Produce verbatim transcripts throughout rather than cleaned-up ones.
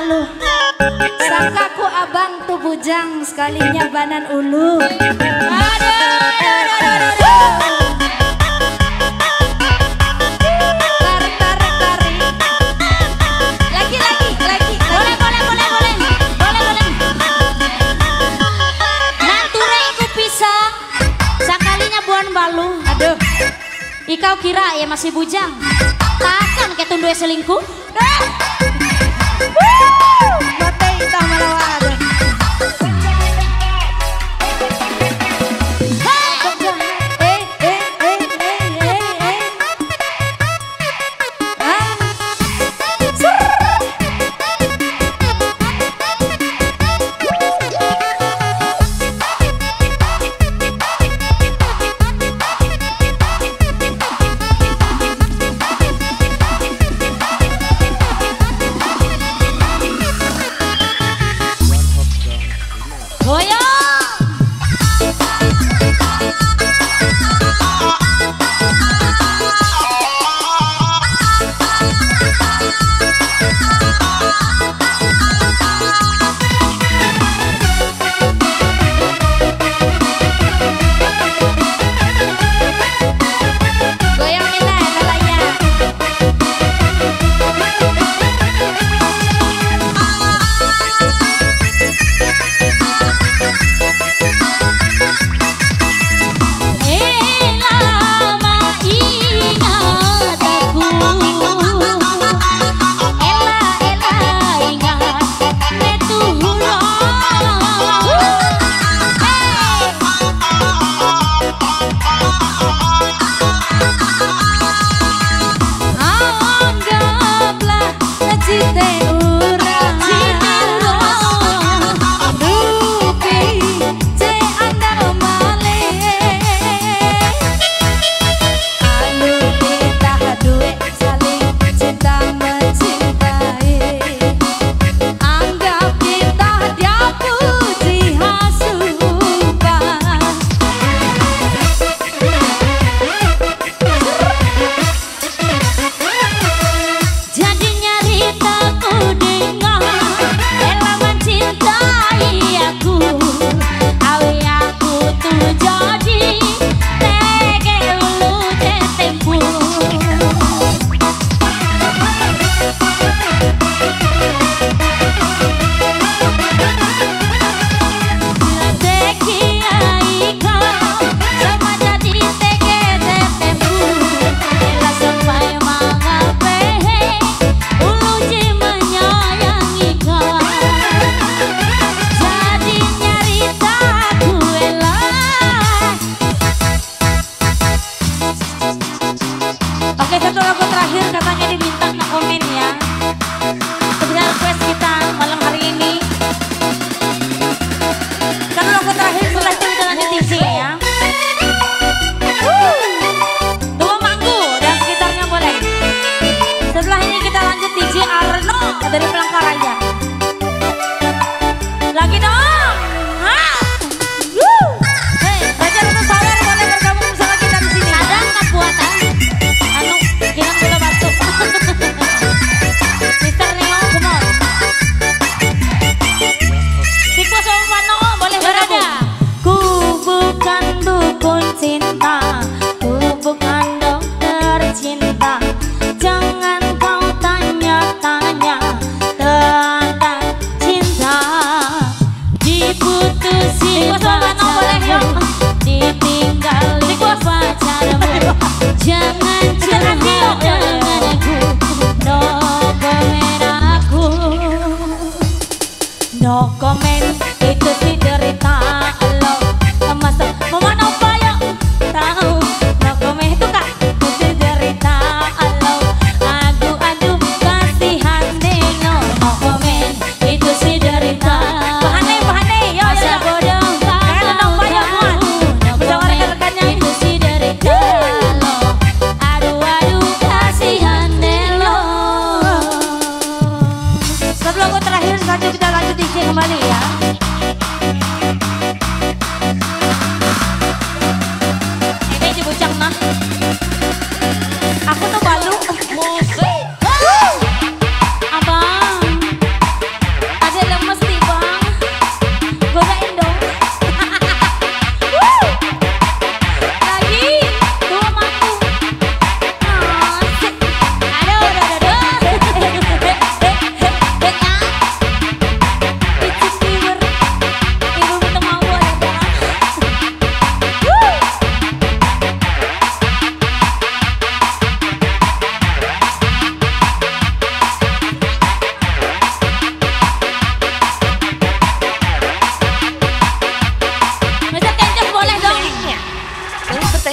balu. Sangkaku abang tuh bujang sekalinya banan ulu. Aduh, aduh, aduh, aduh. Tarik, tarik, tarik. Lagi, lagi, lagi. Boleh, boleh, boleh, boleh. Boleh, boleh. Nanture iku pisang, sakalinya buan balu. Aduh. Ikau kira ya masih bujang? Takkan kayak tundu selingkuh? Mati kita melawan.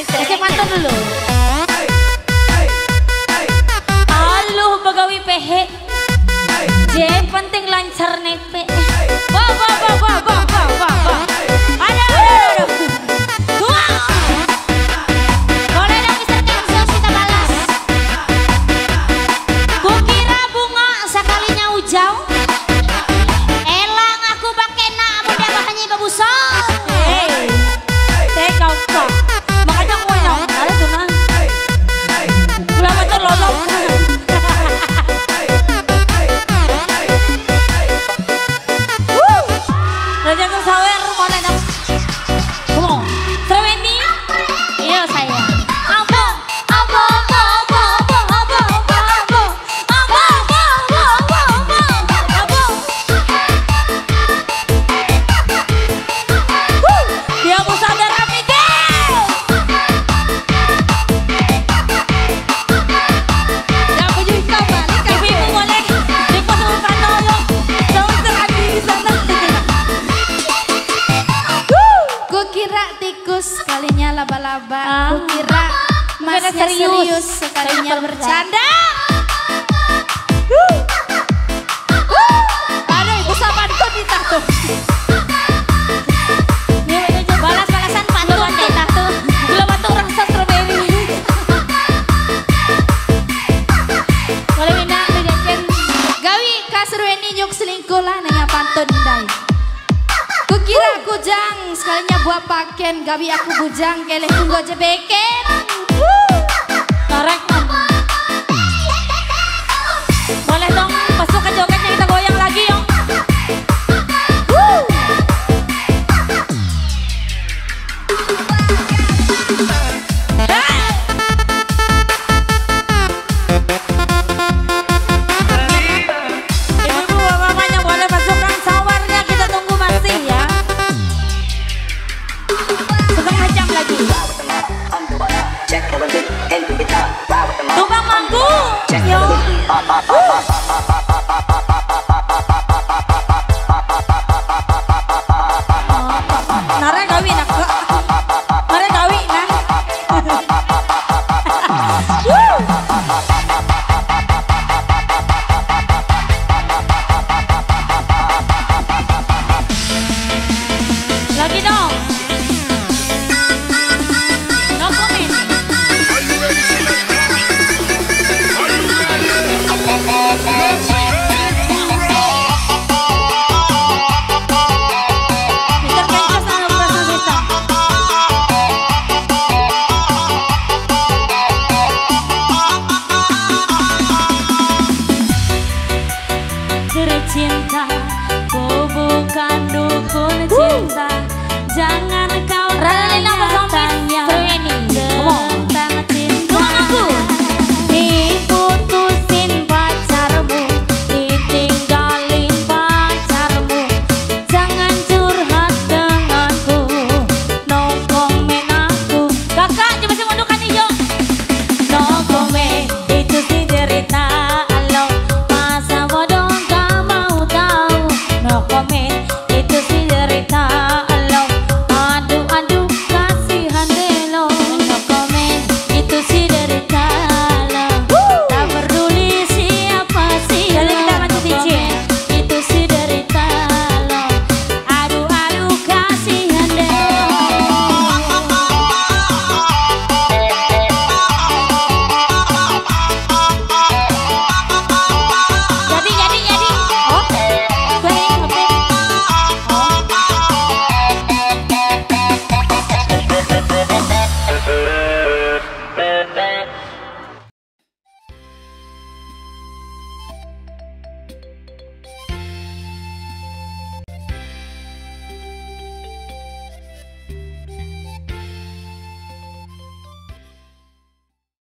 Kasih pantun dulu. Aluh begawi pehe. Yang penting lancar nepe. Wah wah wah wah wah wah wah wah. Ada ada. Dua. Boleh dong Mister Kenzo kita balas. Kukira bunga sekalinya ujau. Elang aku pakai nak muda bahannya ibu busok. Hei, teh kau kok. Makanya aku yang ada tuh nah. Gula betul lolong. Raja Sawer mana dong? Come on, Treweni. Iya saya. Abo, abo, abo, abo, abo, abo, abo, abo, abo, abo, abo, abo. Dia mau sadar Miguel. Ya baju hitam balik. Ibu boleh di pos Panolo. Jangan terhati di sana. Kukira tikus sekalinya laba-laba. Ah. Kukira masnya Serius. serius sekalinya Saya bercanda. Ada ibu sabar tuh ditato. Balas-balasan pantun ditato. Gula batu rasa strawberry. Boleh minang dijajan. Gawi kaserueni nyuk selingkuh lah nanya pantun dai. Kukira kujang sekalinya buat paken. Gawi aku bujang keleh tunggu aja beken.